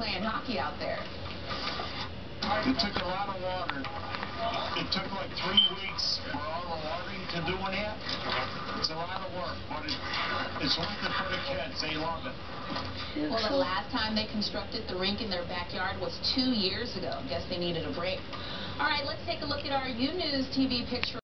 playing hockey out there. It took a lot of water. It took like 3 weeks for all the watering to do it. It's a lot of work, but it's worth it for the kids. They love it. Well, the last time they constructed the rink in their backyard was 2 years ago. Guess they needed a break. All right, let's take a look at our U News TV picture.